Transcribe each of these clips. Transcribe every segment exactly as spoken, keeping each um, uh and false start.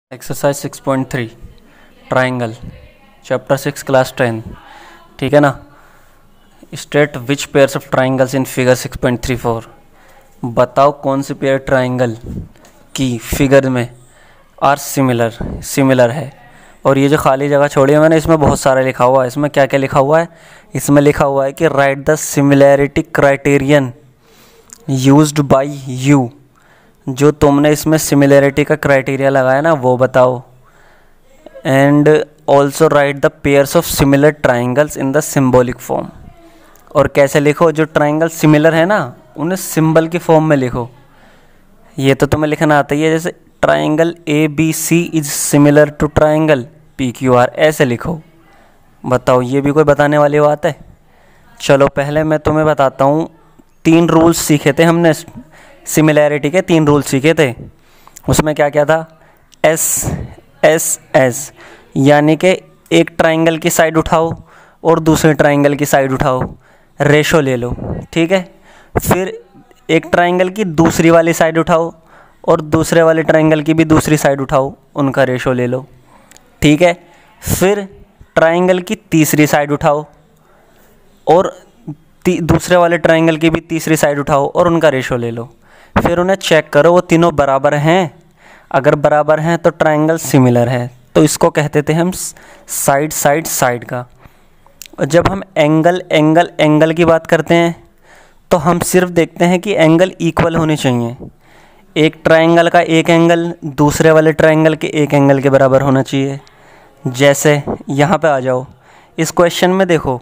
Exercise six point three triangle chapter six class ten. ठीक है ना। State which pairs of triangles in figure six point three four. बताओ कौन सी pair triangle की figure में आर सिमिलर सिमिलर है। और ये जो खाली जगह छोड़ी है मैंने, इसमें बहुत सारा लिखा हुआ है। इसमें क्या क्या लिखा हुआ है? इसमें लिखा हुआ है कि write the similarity criterion used by you. जो तुमने इसमें सिमिलैरिटी का क्राइटेरिया लगाया ना वो बताओ। And also write the pairs of similar triangles in the symbolic form. और कैसे लिखो? जो ट्राइंगल सिमिलर है ना उन्हें सिंबल की फॉर्म में लिखो। ये तो तुम्हें लिखना आता ही है, जैसे triangle A B C is similar to triangle P Q R, ऐसे लिखो। बताओ, ये भी कोई बताने वाली बात है? चलो पहले मैं तुम्हें बताता हूँ। तीन रूल्स सीखे थे हमने, सिमिलैरिटी के तीन रूल सीखे थे। उसमें क्या क्या था? एस एस एस, यानी कि एक ट्राइंगल की साइड उठाओ और दूसरे ट्राइंगल की साइड उठाओ, रेशो ले लो। ठीक है। फिर एक ट्राइंगल की दूसरी वाली साइड उठाओ और दूसरे वाले ट्राइंगल की भी दूसरी साइड उठाओ, उनका रेशो ले लो। ठीक है। फिर ट्राइंगल की तीसरी साइड उठाओ और दूसरे वाले ट्राइंगल की भी तीसरी साइड उठाओ और उनका रेशो ले लो। फिर उन्हें चेक करो वो तीनों बराबर हैं। अगर बराबर हैं तो ट्राइंगल सिमिलर है। तो इसको कहते थे हम साइड साइड साइड का। और जब हम एंगल एंगल एंगल की बात करते हैं तो हम सिर्फ देखते हैं कि एंगल इक्वल होने चाहिए। एक ट्राइंगल का एक एंगल दूसरे वाले ट्राइंगल के एक एंगल के बराबर होना चाहिए। जैसे यहाँ पे आ जाओ, इस क्वेश्चन में देखो,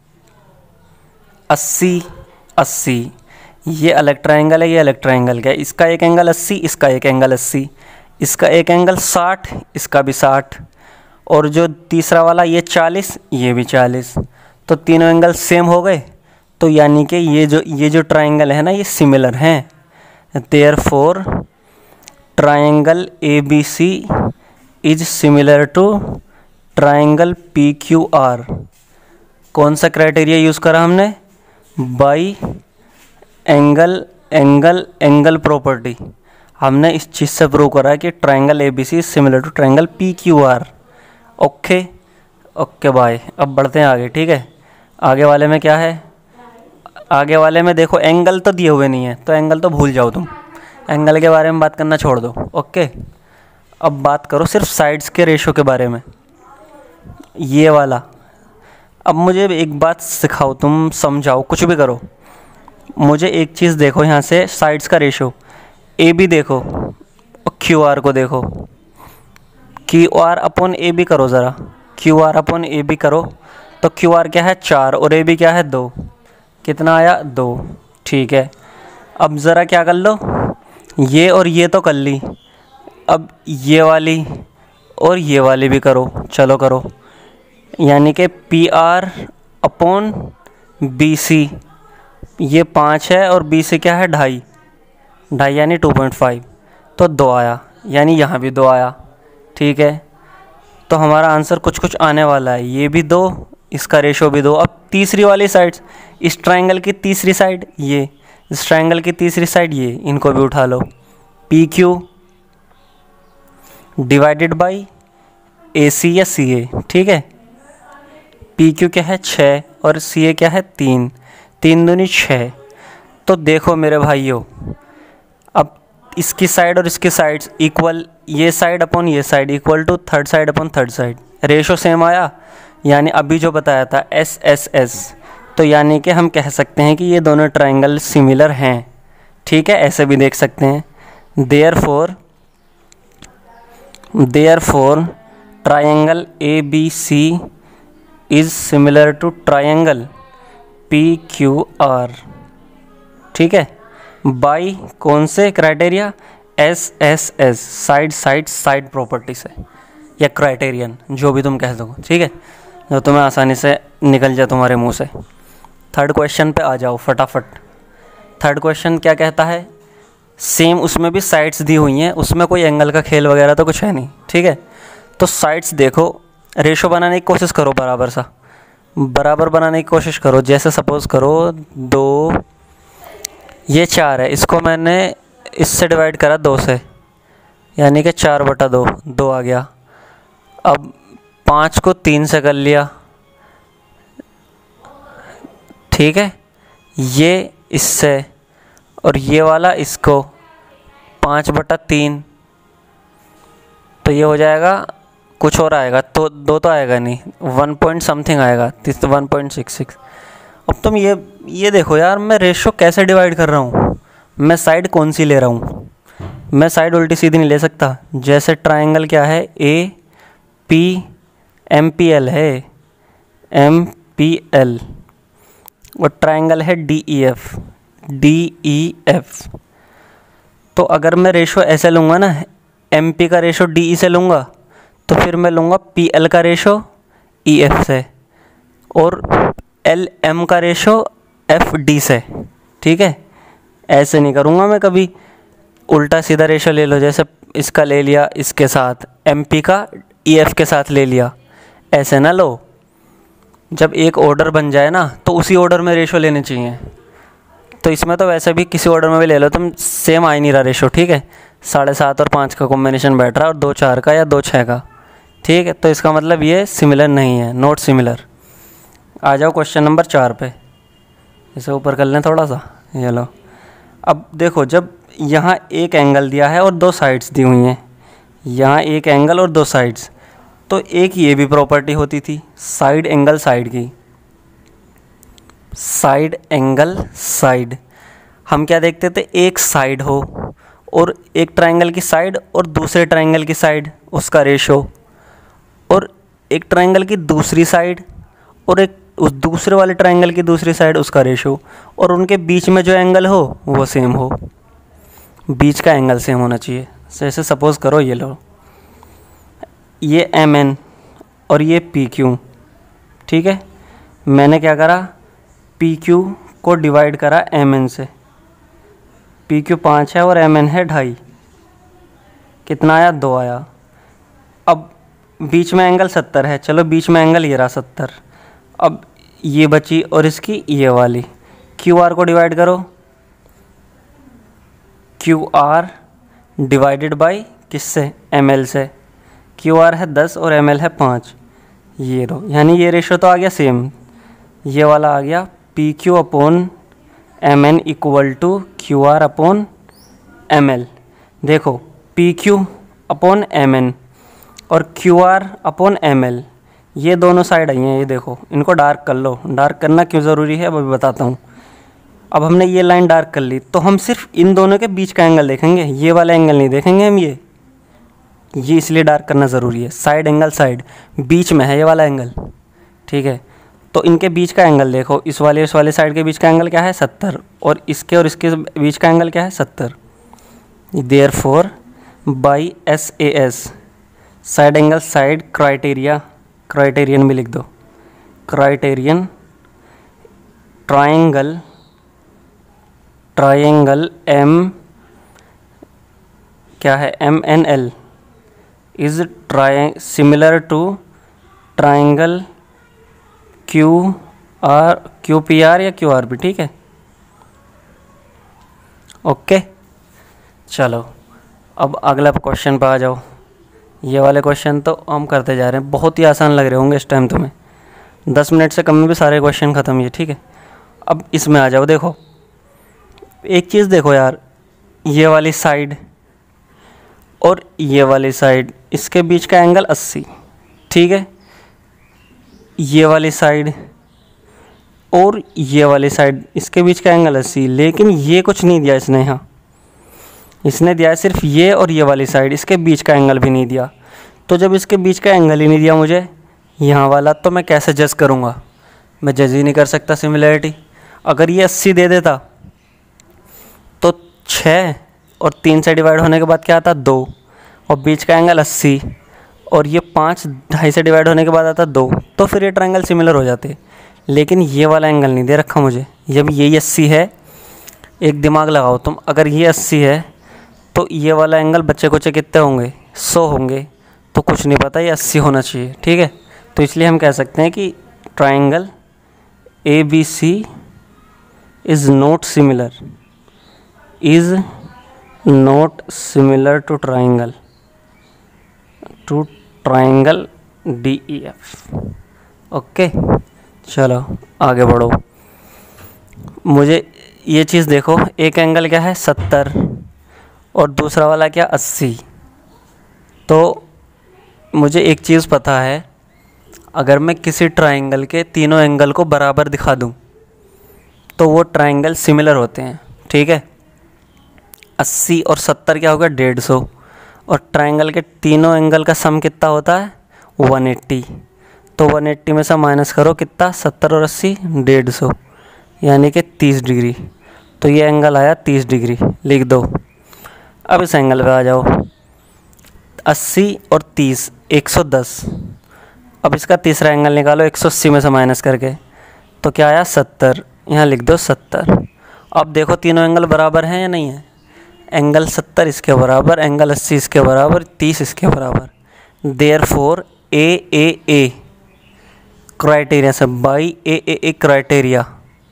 अस्सी अस्सी, ये अलग ट्राइंगल है, ये अलग ट्राइंगल का है। इसका एक एंगल अस्सी, इसका एक एंगल अस्सी, इसका एक एंगल साठ, इसका भी साठ, और जो तीसरा वाला ये चालीस, ये भी चालीस। तो तीनों एंगल सेम हो गए। तो यानी कि ये जो ये जो ट्राइंगल है ना ये सिमिलर हैं। Therefore triangle A B C is similar to triangle P Q R. कौन सा क्राइटेरिया यूज़ करा हमने? By angle angle angle property. हमने इस चीज़ से प्रूव करा है कि triangle A B C similar to triangle P Q R. Okay okay bye. अब बढ़ते हैं आगे। ठीक है। आगे वाले में क्या है? आगे वाले में देखो, एंगल तो दिए हुए नहीं है तो एंगल तो भूल जाओ तुम, एंगल के बारे में बात करना छोड़ दो। ओके। अब बात करो सिर्फ साइड्स के रेशो के बारे में, ये वाला। अब मुझे एक बात सिखाओ, तुम समझाओ, कुछ भी करो। मुझे एक चीज़ देखो, यहाँ से साइड्स का रेशो ए बी देखो और क्यू आर को देखो। Q R upon A B करो ज़रा, Q R upon A B करो। तो क्यू आर क्या है? चार, और ए बी क्या है? दो। कितना आया? दो। ठीक है। अब ज़रा क्या कर लो, ये और ये तो कर ली, अब ये वाली और ये वाली भी करो। चलो करो। यानी कि P R upon B C, ये पाँच है और बी सी क्या है? ढाई, ढाई यानी टू पॉइंट फाइव। तो दो आया, यानी यहाँ भी दो आया। ठीक है। तो हमारा आंसर कुछ कुछ आने वाला है। ये भी दो, इसका रेशो भी दो। अब तीसरी वाली साइड, इस ट्राइंगल की तीसरी साइड ये, इस ट्राइंगल की तीसरी साइड ये, इनको भी उठा लो। P Q divided by A C या सी ए। ठीक है। पी क्यू क्या है? छः, और सी ए क्या है? तीन, तीन दूनी छः। तो देखो मेरे भाइयों, अब इसकी साइड और इसकी साइड इक्वल, ये साइड अपॉन ये side equal to third side upon third side, ratio same आया। यानी अभी जो बताया था एस एस एस, तो यानी कि हम कह सकते हैं कि ये दोनों ट्राइंगल सिमिलर हैं। ठीक है। ऐसे भी देख सकते हैं। Therefore therefore triangle A B C is similar to triangle P Q R. ठीक है। बाई कौन से criteria? S S S, side side side property से, या क्राइटेरियन, जो भी तुम कह दो। ठीक है। जो तुम्हें आसानी से निकल जाए तुम्हारे मुंह से। थर्ड क्वेश्चन पे आ जाओ फटाफट। थर्ड क्वेश्चन क्या कहता है? सेम, उसमें भी साइड्स दी हुई हैं, उसमें कोई एंगल का खेल वगैरह तो कुछ है नहीं। ठीक है। तो साइड्स देखो, रेशो बनाने की कोशिश करो, बराबर सा बराबर बनाने की कोशिश करो। जैसे सपोज़ करो दो, ये चार है, इसको मैंने इससे डिवाइड करा दो से, यानी कि चार बटा दो, दो आ गया। अब पाँच को तीन से कर लिया, ठीक है, ये इससे और ये वाला इसको, पाँच बटा तीन, तो ये हो जाएगा, कुछ और आएगा तो दो तो आएगा नहीं, वन पॉइंट समथिंग आएगा, तो वन पॉइंट सिक्स सिक्स। अब तुम ये ये देखो यार, मैं रेशो कैसे डिवाइड कर रहा हूँ, मैं साइड कौन सी ले रहा हूँ, मैं साइड उल्टी सीधी नहीं ले सकता। जैसे ट्रायंगल क्या है, A P M P L है, एम पी एल, और ट्रायंगल है D E F, D E F. तो अगर मैं रेशो ऐसे लूँगा ना, एम पी का रेशो डी ई से लूँगा, तो फिर मैं लूँगा पी एल का रेशो ई एफ से, और एल एम का रेशो एफ डी से, ठीक है। ऐसे नहीं करूँगा मैं कभी, उल्टा सीधा रेशो ले लो, जैसे इसका ले लिया इसके साथ, एम पी का ई एफ के साथ ले लिया, ऐसे ना लो। जब एक ऑर्डर बन जाए ना, तो उसी ऑर्डर में रेशो लेने चाहिए। तो इसमें तो वैसे भी किसी ऑर्डर में भी ले लो तुम, सेम आ ही नहीं रहा रेशो, ठीक है। साढ़े सात और पाँच का कॉम्बिनेशन बैठ रहा है, और दो चार का या दो छः का, ठीक है। तो इसका मतलब ये सिमिलर नहीं है, नॉट सिमिलर। आ जाओ क्वेश्चन नंबर चार पे, इसे ऊपर कर लें थोड़ा सा, ये लो। अब देखो, जब यहाँ एक एंगल दिया है और दो साइड्स दी हुई हैं, यहाँ एक एंगल और दो साइड्स, तो एक ये भी प्रॉपर्टी होती थी, साइड एंगल साइड की, साइड एंगल साइड। हम क्या देखते थे, एक साइड हो और एक ट्रायंगल की साइड और दूसरे ट्रायंगल की साइड, उसका रेशो, और एक ट्रायंगल की दूसरी साइड और एक उस दूसरे वाले ट्रायंगल की दूसरी साइड, उसका रेशो, और उनके बीच में जो एंगल हो वो सेम हो, बीच का एंगल सेम होना चाहिए। जैसे सपोज़ करो, ये लो, ये एम एन और ये पी क्यू, ठीक है। मैंने क्या करा, पी क्यू को डिवाइड करा एम एन से, पी क्यू पाँच है और एम एन है ढाई, कितना आया, दो आया। अब बीच में एंगल सत्तर है, चलो बीच में एंगल ये रहा सत्तर। अब ये बची और इसकी ये वाली, क्यू आर को डिवाइड करो, क्यू आर डिवाइडेड बाई किससे, एम एल से। क्यू आर है दस और एम एल है पाँच, ये रो, यानी ये रेशो तो आ गया सेम, ये वाला आ गया P Q upon M N equal to Q R upon M L. देखो, P Q upon M N और Q R upon M L, ये दोनों साइड आई हैं, ये देखो, इनको डार्क कर लो। डार्क करना क्यों ज़रूरी है, अब अभी बताता हूँ। अब हमने ये लाइन डार्क कर ली, तो हम सिर्फ इन दोनों के बीच का एंगल देखेंगे, ये वाला एंगल नहीं देखेंगे हम। ये ये इसलिए डार्क करना ज़रूरी है, साइड एंगल साइड, बीच में है ये वाला एंगल, ठीक है। तो इनके बीच का एंगल देखो, इस वाले इस वाले साइड के बीच का एंगल क्या है, सत्तर, और इसके और इसके बीच का एंगल क्या है, सत्तर। Therefore by S A S, side angle side criteria, criterion भी लिख दो, क्राइटेरियन ट्रायंगल, ट्रायंगल एम क्या है, M N L is tri similar to triangle Q R, Q P R या क्यू आर पी, ठीक है। ओके, चलो अब अगला क्वेश्चन पे आ जाओ। ये वाले क्वेश्चन तो हम करते जा रहे हैं, बहुत ही आसान लग रहे होंगे इस टाइम तुम्हें, दस मिनट से कम में भी सारे क्वेश्चन ख़त्म, ये ठीक है। अब इसमें आ जाओ। देखो, एक चीज़ देखो यार, ये वाली साइड और ये वाली साइड, इसके बीच का एंगल अस्सी, ठीक है। ये वाली साइड और ये वाली साइड, इसके बीच का एंगल अस्सी, लेकिन ये कुछ नहीं दिया इसने यहाँ, इसने दिया है सिर्फ ये और ये वाली साइड, इसके बीच का एंगल भी नहीं दिया। तो जब इसके बीच का एंगल ही नहीं दिया मुझे यहाँ वाला, तो मैं कैसे जज करूँगा, मैं जज ही नहीं कर सकता सिमिलैरिटी। अगर ये अस्सी दे देता तो छः और तीन से डिवाइड होने के बाद क्या आता, दो, और बीच का एंगल अस्सी, और ये पाँच ढाई से डिवाइड होने के बाद आता दो, तो फिर ये ट्रायंगल सिमिलर हो जाते। लेकिन ये वाला एंगल नहीं दे रखा मुझे, जब ये अस्सी है, एक दिमाग लगाओ तुम, अगर ये अस्सी है तो ये वाला एंगल बच्चे कुचे कितने होंगे, सौ होंगे, तो कुछ नहीं पता, ये अस्सी होना चाहिए, ठीक है। तो इसलिए हम कह सकते हैं कि triangle A B C is not similar, is not similar to triangle to triangle D E F. Okay, चलो आगे बढ़ो। मुझे ये चीज़ देखो, एक एंगल क्या है सत्तर और दूसरा वाला क्या अस्सी। तो मुझे एक चीज़ पता है, अगर मैं किसी ट्राइंगल के तीनों एंगल को बराबर दिखा दूं तो वो ट्राइंगल सिमिलर होते हैं। ठीक है, अस्सी और सत्तर क्या होगा डेढ़ सौ, और ट्राइंगल के तीनों एंगल का सम कितना होता है वन एट्टी। तो वन एट्टी में से माइनस करो कितना, सत्तर और अस्सी डेढ़ सौ, यानी कि तीस डिग्री। तो ये एंगल आया तीस डिग्री, लिख दो। अब इस एंगल पे आ जाओ, अस्सी और तीस एक सौ दस। अब इसका तीसरा एंगल निकालो एक सौ अस्सी में से माइनस करके, तो क्या आया सत्तर, यहाँ लिख दो सत्तर। अब देखो तीनों एंगल बराबर हैं या नहीं है, एंगल सत्तर इसके बराबर, एंगल अस्सी इसके बराबर, तीस इसके बराबर। Therefore A A A criteria से, by A A A criteria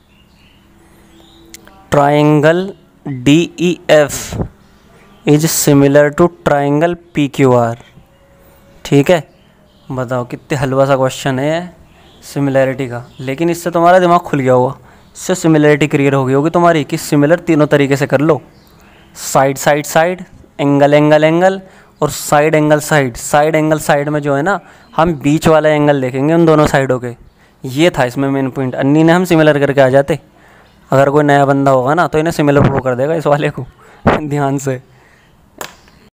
triangle D E F is similar to triangle P Q R. ठीक है, बताओ कितने हलवा सा क्वेश्चन है सिमिलैरिटी का, लेकिन इससे तुम्हारा दिमाग खुल गया होगा, इससे सिमिलैरिटी क्लियर हो गई होगी तुम्हारी कि सिमिलर तीनों तरीके से कर लो। Side side side, angle angle angle, और side angle side. Side angle side में जो है ना, हम बीच वाला एंगल देखेंगे उन दोनों साइडों के। ये था इसमें मेन पॉइंट, अन्नी ने हम सिमिलर करके आ जाते। अगर कोई नया बंदा होगा ना तो इन्हें सिमिलर प्रूव कर देगा इस वाले को ध्यान से।